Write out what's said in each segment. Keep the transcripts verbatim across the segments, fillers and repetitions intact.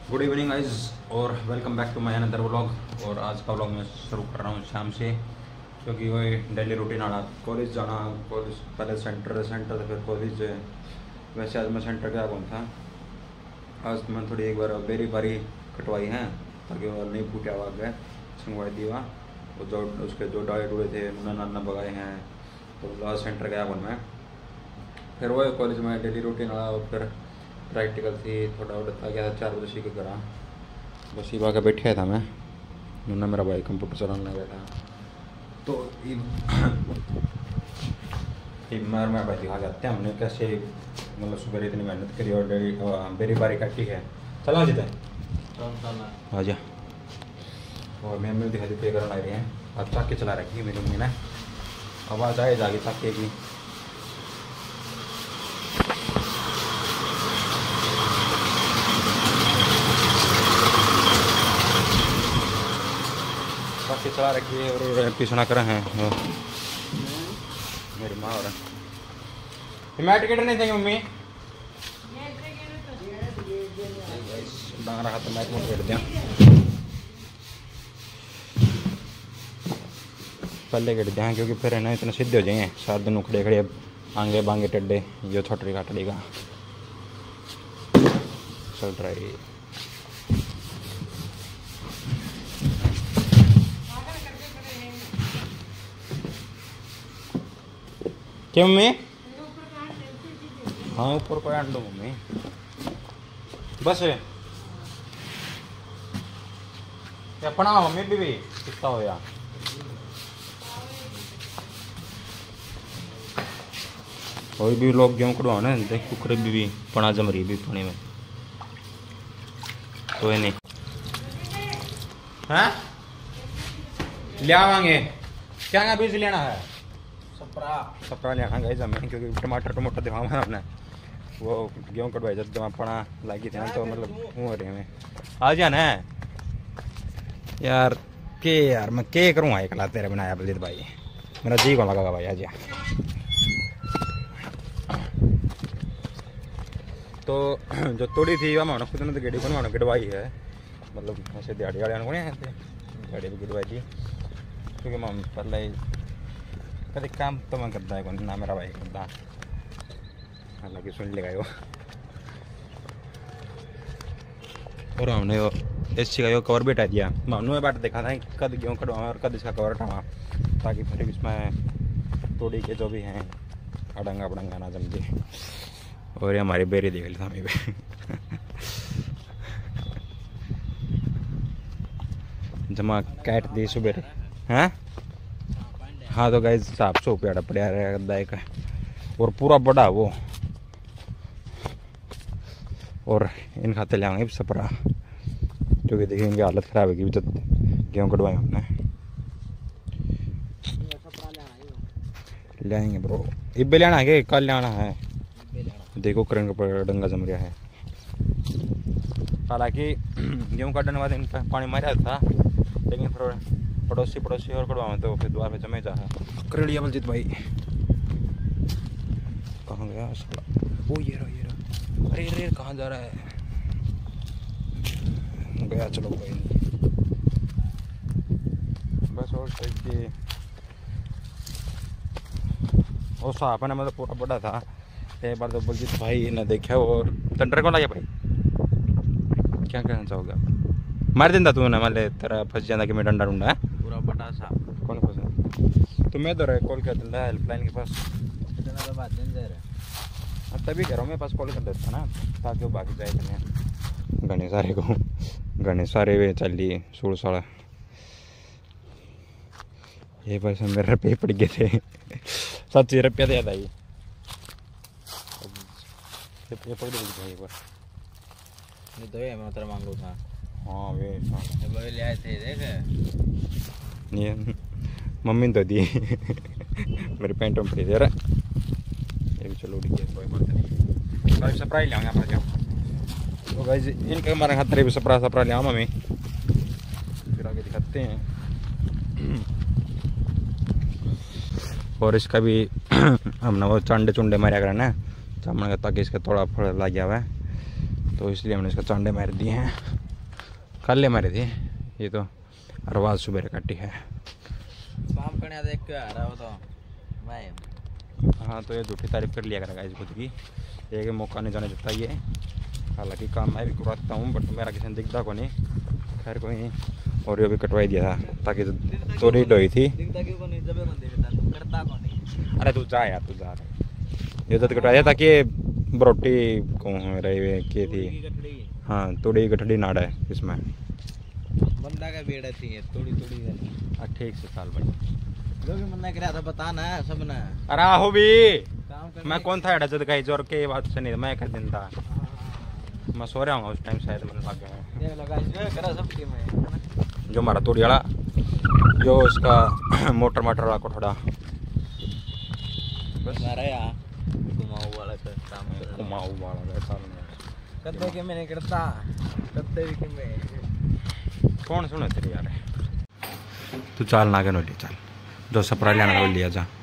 Good evening guys और welcome back to my another vlog. और आज का व्लॉग मैं शुरू कर रहा हूँ शाम से, क्योंकि वही डेली रूटीन आना, कॉलेज जाना, कॉलेज पहले सेंटर सेंटर से फिर कॉलेज। वैसे आज मैं सेंटर गया कौन था, आज मैं थोड़ी एक बार बेरी बारी कटवाई है ताकि वो नहीं फूटे आवाज गए संगवाई दीवा वो जो उसके जो डाइट हुए थे उन्होंने नाना भगाए हैं। तो लास्ट सेंटर गया कौन मैं, फिर वो कॉलेज में डेली रूटीन आया और फिर प्रैक्टिकल थी, थोड़ा उड़ता गया था चार बजे सीख करा। बस ये आके बैठा था मैं, उन्होंने मेरा भाई कंप्यूटर चलाने बैठा तो मार मेरा भाई दिखा जाते हैं हमने कैसे मतलब सुबह इतनी मेहनत करी और डेली बेरी बारी काटी है। चला जीते आ जा। और मैं मेरी दिखाई पे करना रही हैं, अब चाके चला रखी है मेरी मम्मी ने, आवाज़ आए जागी चाके की। बाकी चला रखी है और पीछना कर हैं मेरी माँ। और मैं टिकट नहीं थे मम्मी डांग रहा तो मैच मोट कर दिया पहले कट दिया, क्योंकि फिर है ना इतने सीधे हो जाएंगे सात दिन खड़े खड़े आंगे बांगे टड्डे यो छोटरी काटड़ी का चल रही। क्या मम्मी? हाँ ऊपर कोई अंडो मम्मी बस अपना मम्मी भी, भी कितना हो या और भी लोग गेहूँ कटवा ना देख कुकरे भी, भी पना जम रही भी पानी में तो है नहीं हाँ ले आवांगे क्या क्या बीज लेना है सपरा सपरा लेना गए जमीन, क्योंकि टमाटर टमाटर दिखाऊँ है अपने वो गेहूँ कटवाई जब जमा पड़ा लगी थी ना तो मतलब हो रही में आ जाना है यार के यार मैं के करूँगा एकला तेरे बनाया बलजीत भाई, मेरा जी कौन लगा भाई। आ जा तो जो तोड़ी थी वह खुद ने तो गेड़ी को ना गिड़वाई है, मतलब ऐसे दिहाड़ी वाले को नहीं दिहाड़ी भी गिड़वाई थी, क्योंकि मैं पहले ही कभी काम तो मैं करता है कौन ना मेरा भाई करता, हालांकि सुन लेगा वो। और हमने वो इस चीज़ का कवर भी हटा दिया, मैं बात देखा था कद गेहूँ कटवा और कद इसका कवर हटावा, ताकि फिर इसमें तोड़ी के जो भी हैं अड़ंगा बड़ंगा ना जम जाए। और ये हमारी बेरी देख ली हमें पे जमा कैट दी सुबह हैं। हाँ तो गाइस साफ सौ पेड़ पड़ा रहेगा का और पूरा बड़ा वो, और इन खाते ले आएंगे सपरा, क्योंकि देखिए इनकी हालत ख़राब है कि जब गेहूँ कटवाए हमने ले आएंगे ब्रो। इब्बे लेना है कल ले आना है, देखो करंट पर डंगा जम रहा है। हालांकि गेहूँ काटने वाले इन पर पानी मारा था, लेकिन फिर पड़ोसी पड़ोसी और कटवा तो फिर द्वार पे जमे जा कर लिया बलजीत भाई। कहाँ गया वो, ये रहा ये रहा, अरे अरे कहाँ जा रहा है गया, चलो कोई नहीं बस। और सही और साफ है ना, मतलब पूरा बड़ा था एक बार तो बलजीत भाई ने देखा। और टंडर कौन लगे भाई, क्या कहना चाहोगे आप? मार देता तू ना मतलब तेरा फंस जाता कि मैं डंडा डूंडा है पूरा बटा सा कौन फंसा तो मैं तो रहा कॉल कर देता हेल्पलाइन के पास तो बात नहीं दे रहा, तभी कह रहा हूँ मेरे पास कॉल कर देता ना ताकि वो बाकी जाए चले घने सारे को घने सारे वे चल लिए सोलह साल ये पैसे मेरे रुपये पड़ गए थे सच्ची रुपया तो याद आई ये पड़ गई एक बार नहीं तो ये मैं तेरा मांग लूँ था। हाँ वे भाई ले आए थे देख ये मम्मी तो दी मेरी पैंट में पड़ी दे रहा ये भी चलो ठीक है कोई बात नहीं। भाई सरप्राइज ले आऊँगा अपना क्या तो भाई इनके हमारे खाते भी सरप्राइज सरप्राइज ले आऊँ मम्मी, फिर आगे दिखाते हैं। और इसका भी हमने वो चंडे चुंडे मारा करना चामन का ताकि इसका थोड़ा फल लग गया हुआ है तो इसलिए हमने इसका चांडे मार दिए हैं। कल ले मारे थे ये तो, अरवाज सुबह काटी है। काम करने देख के आ रहा हो तो भाई। हाँ तो ये झूठी तारीफ कर लिया करेगा इस खुद की, एक मौका नहीं जाने देता ये। हालांकि काम मैं भी करवाता हूँ बट मेरा किसी ने दिखता को नहीं। खैर कोई नहीं। और ये भी कटवाई दिया था ताकि थोड़ी डोई थी। अरे तू जा यार, तू जा रहे ये तो कटवा दिया ताकि बरोटी को रही की थी। हाँ थोड़ी गठड़ी नाड़ है इसमें। बंदा का बेड़ा थी थोड़ी थोड़ी ठीक से साल भाई जो भी मन्ना करा था बताना सब ना। अरे आहो भी काम मैं कौन था एडा जद गई जोर के बात से नहीं मैं कर दिन था। मैं सो रहा हूँ उस टाइम शायद मैंने लग गया देख लगा जो करा सब टीम है जो हमारा तोड़ी वाला जो इसका मोटर मोटर वाला को थोड़ा बस मारा यार घुमाऊ वाला का काम कर घुमाऊ वाला ऐसा कद्दे के मैंने करता कद्दे के मैं कौन सुने तेरी यार। तू चाल ना गनो ले चल जो सपरा लेना वो लिया जा।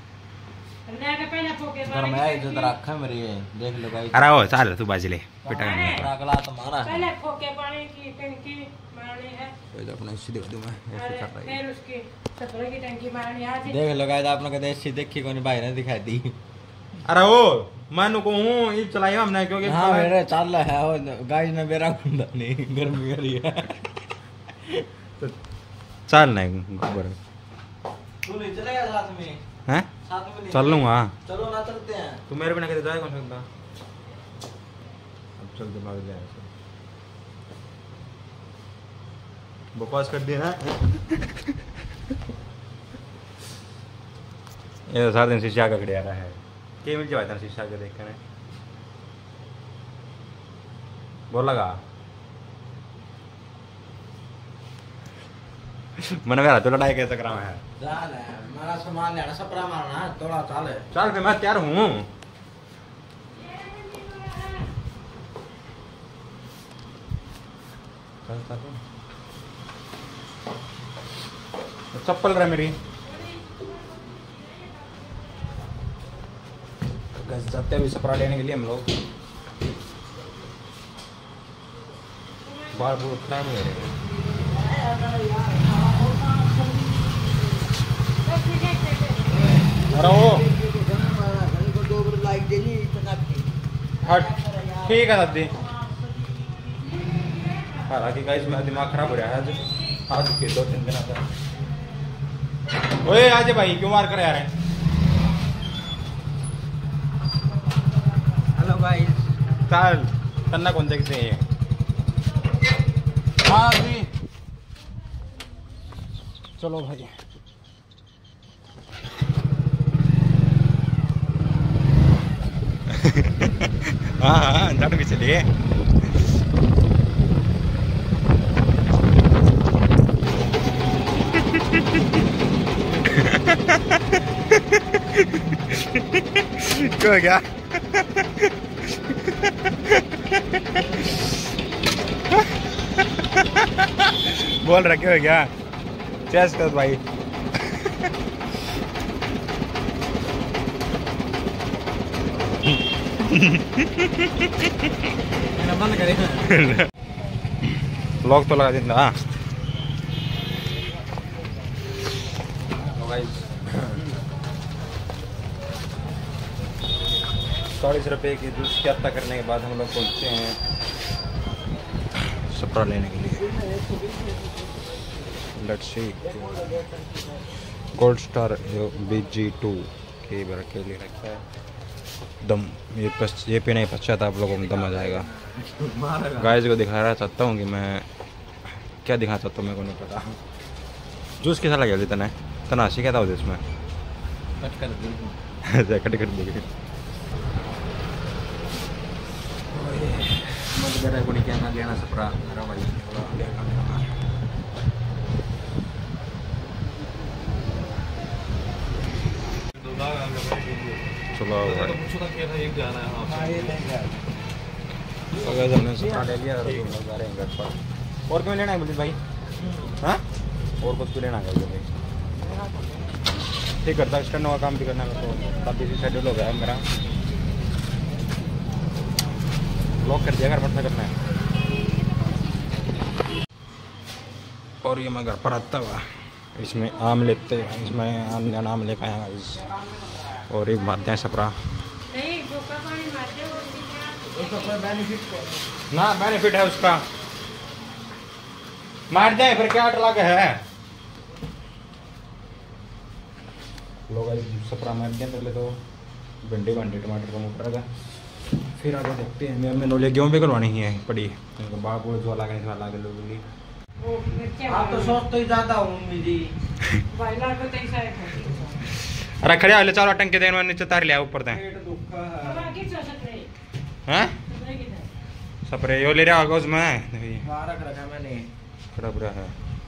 घर में आई जो रखा मेरी देख लो गाइस। अरे ओ चल तू बाजी ले बेटा का अगला तुम्हारा पहले फोके पानी की टंकी मारनी है, ये तो अपना इसी दे दूं मैं ऐसे कर रहा है। फिर उसकी सफर की टंकी मारनी है। आज देख लो गाइस आपने कदे ऐसी देखी कोनी भाई ने दिखाई दी। अरे ओ मैं को हूं ये चलाई हमने क्योंकि हां मेरे चल है ओ गाइस ने मेरा गुंडा नहीं गर्मी करी है तो चल नहीं गोबर तू नहीं चलेगा साथ में हैं साथ में नहीं चल लूंगा। चलो ना चलते हैं तू मेरे बिना कैसे जाए कौन सकता। अब चल दिमाग ले ऐसे बकवास कर दी ना। ये तो सारा दिन शीशा का खड़े आ रहा है के मिल जाता है शीशा के देख कर बोल लगा मैंने कहा तो लड़ाई कैसे करा है जान है मेरा सामान लेना सपरा मारना थोड़ा चाल है चल फिर मैं तैयार हूँ। चप्पल रहा मेरी जाते अभी सपरा लेने के लिए हम लोग बाल बहुत खराब हो रहे हैं। अरे वो हट ठीक है दादी। हालांकि गाइस मेरा दिमाग खराब हो रहा है आज आज के दो तीन दिन आता ओए आज भाई क्यों मार कर आ रहे हैं। हेलो गाइस चल तन्ना कौन देखते हैं हाँ अभी चलो भाई। हाँ हाँ डर भी चलिए। क्या हो गया बोल रहा क्या हो गया चेस कर भाई। बंद करें लॉक तो लगा देना। चालीस रुपए की जूस की हत्या करने के बाद हम लोग पहुंचे हैं सपरा लेने के लिए। Let's see gold star B G two के बार के लिए रखा है दम। ये पस, ये पीने के पश्चात आप लोगों को दम आ जाएगा। गाइस को दिखा रहा चाहता हूँ कि मैं क्या दिखा चाहता हूँ मेरे को नहीं पता। जूस कैसा लगे तना तनाशी क्या था उधर इसमें कट कर दी कट कर देगी को नहीं कहना लेना सपरा मेरा भाई चलो अगर हमने सपरा ले लिया तो हम जा रहे हैं घर पर। और क्यों लेना है बुल्ली भाई हाँ और कुछ भी लेना है भाई ठीक करता स्टैंड का काम भी करना है तो काफ़ी शेड्यूल हो गया है मेरा। लॉक कर दिया घर पर करना है। और ये मैं घर पर आता हुआ इसमें आम लेते हैं, इसमें आम लेना आम लेकर आया इस और एक मारते हैं सपरा ना बेनिफिट है उसका मार दे फिर क्या अटला के है लोग सपरा मार दिया पहले तो भिंडी भंडी टमाटर का मुकर का फिर आगे देखते हैं। मैं मैंने गेहूँ भी करवानी ही है पड़ी बाबू जो लगा वाला के लोगों की आप तो सोच तो ही ज्यादा हूँ मम्मी जी। अरे खड़े वाले चारों टंके देने में नीचे तार लिया ऊपर तक हैं स्प्रे यो ले रहा होगा उसमें रख रखा मैंने खड़ा पूरा है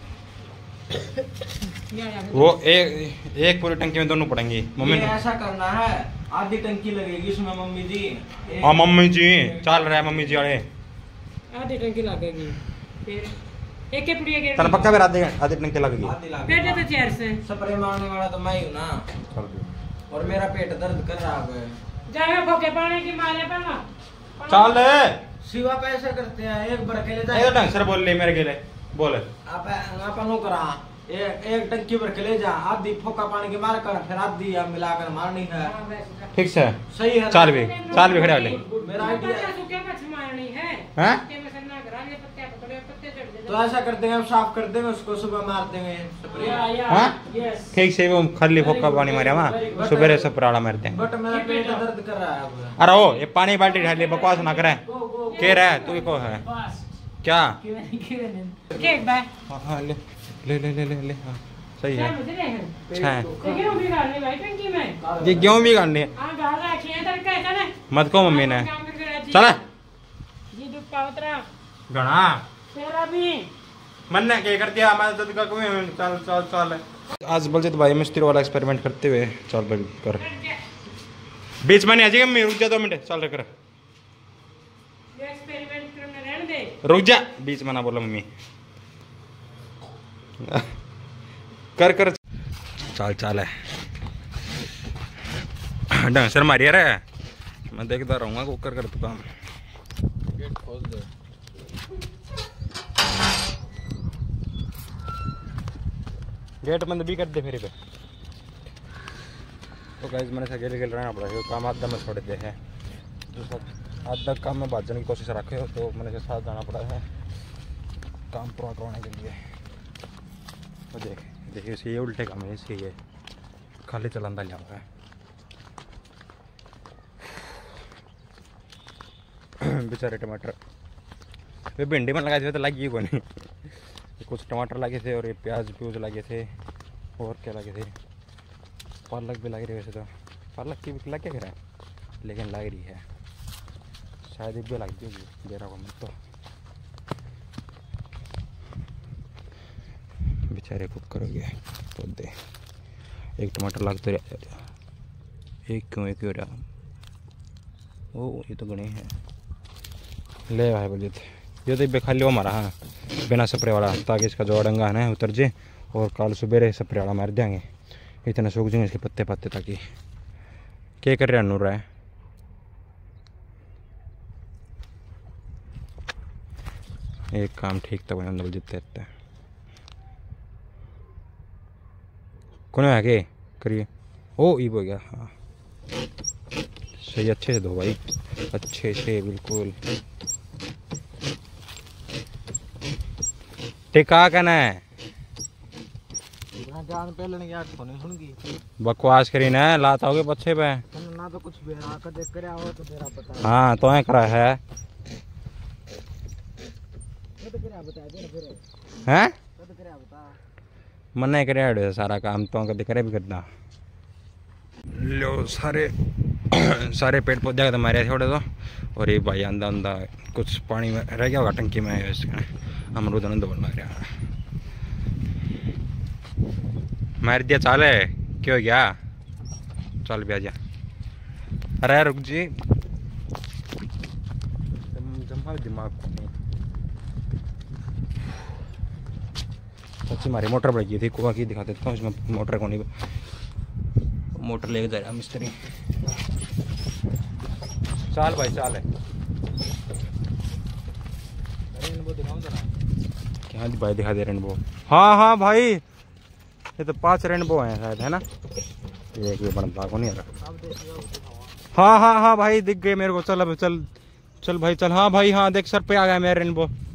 वो एक एक पूरी टंकी में दोनों पड़ेंगी मम्मी ये ऐसा करना है आधी टंकी लगेगी इसमें मम्मी जी। हाँ मम्मी जी चल रहा है मम्मी जी वाले आधी टंकी लगेगी फिर एक के पुड़िया के तन पक्का फिर आधे आधे टंकी लगेगी पेट तो चेयर से स्प्रे मारने वाला तो मैं ही हूँ ना और मेरा पेट दर्द कर रहा है जाए भोके पानी की मारे पाना चल सिवा पैसे करते हैं एक भर के ले जाए ढंग से बोल ले मेरे के लिए बोल आप अपन करा एक एक टंकी भर के ले जा आधी फोका पानी के मार कर फिर आधी मिलाकर मारनी है ठीक से सही है चाल भी चाल भी खड़े वाले मेरा आइडिया मारनी है हैं तो ऐसा कर देंगे हम साफ कर देंगे उसको सुबह मार देंगे स्प्रे हाँ ठीक से वो खाली फोका पानी मारे वहाँ सुबह स्प्रे मारते हैं बट मेरा पेट दर्द कर रहा है। अरे ओ ये पानी बाल्टी ढाल बकवास ना करे कह रहा है तू को है क्या एक बार हाँ हाँ ले ले ले ले ले ले हाँ सही है अच्छा है गेहूं भी गाड़ने भाई टंकी में ये गेहूं भी गाड़नी है हां गाड़ रखी है तड़का है ना मत को मम्मी ने चल जी दुख पावतरा घना तेरा भी मन ने क्या कर दिया मैं तो का कमी चल चल चल आज बलजीत भाई मिस्त्री वाला एक्सपेरिमेंट करते हुए चल बल कर बीच में नहीं आ जाएगा मैं रुक जा दो मिनट चल कर ये एक्सपेरिमेंट करने रहने दे रुक जा बीच में ना बोलो मम्मी कर कर चाल चाल है ढंग से मारिया रे मैं देखता रहूंगा कुकर कर तो काम गेट खोल दे गेट बंद भी कर दे फिर पे तो गाइस मैंने से गेल गेल रहना पड़ा है काम आधा में छोड़ दे है जो सब आधा काम में बाजने की कोशिश रखे हो तो मैंने से साथ जाना पड़ा है काम पूरा करवाने के लिए। तो देख देखिए इसे ये उल्टे काम है इसके ये खाली चलांदा लिया हुआ है बेचारे टमाटर वे भिंडी में लगाए थे तो लगी को नहीं कुछ टमाटर लगे थे और ये प्याज प्यूज लगे थे और क्या लगे थे पालक भी लग रही है वैसे तो पालक की भी लग क्या रहा है लेकिन लग रही है शायद एक भी लग दी होगी दे रहा हूँ तो बेचारे कुक करोगे पौधे एक टमाटर लगते रहे एक क्यों एक क्यों रहा ओ ये तो गणे हैं ले भाई बोलिए ये तो खाली वो मारा हाँ बिना स्प्रे वाला ताकि इसका जो अड़ंगा है ना उतर जाए और कल सुबह स्प्रे वाला मार देंगे इतने सूख जाएंगे इसके पत्ते पत्ते ताकि क्या कर रहा है नूर है एक काम ठीक तो बना जीतते रहते कौन है आगे करिए ओ ई हो गया हाँ सही अच्छे से धो भाई अच्छे से बिल्कुल टिका कहना है जान पहले नहीं यार सुनी सुनगी बकवास करी ना लाता होगे बच्चे पे ना तो कुछ भी आकर देख कर आओ तो तेरा पता हाँ तो है करा है तो क्या बता दे फिर हैं तो क्या बता मन नहीं करे सारा काम तो कभी करे भी करना लो सारे सारे पेड़ पौधे तो मारे थोड़े तो और ये भाई आंदा आंदा कुछ पानी में रह गया होगा टंकी में अमरूद ने दौड़ मार मार दिया चाल है क्यों गया चल भी आ जा अरे रुक जी जमा दिमाग सच्ची मारी मोटर बढ़ गई थी कुआ की दिखा देता हूँ इसमें मोटर को नहीं मोटर लेके जा रहा मिस्त्री चाल भाई चाल है क्या भाई दिखा दे रेनबो। हाँ हाँ भाई ये तो पांच रेनबो हैं शायद, है ना? एक भी बनता को नहीं आ रहा। हाँ हाँ हाँ भाई दिख गए मेरे को। चल अब चल चल भाई चल। हाँ भाई हाँ देख सर पे आ गया मेरा रेनबो।